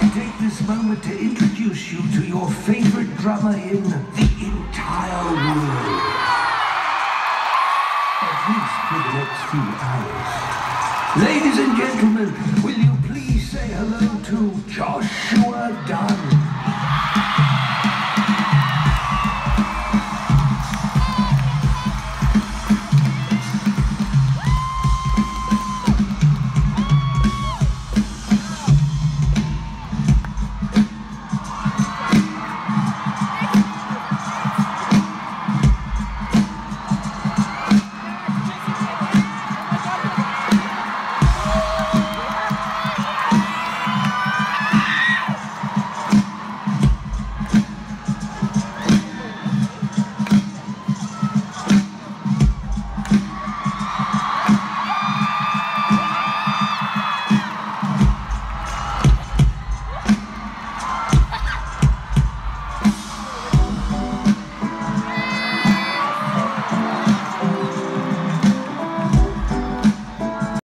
take this moment to introduce you to your favorite drummer in the entire world. At least for the next few hours. Ladies and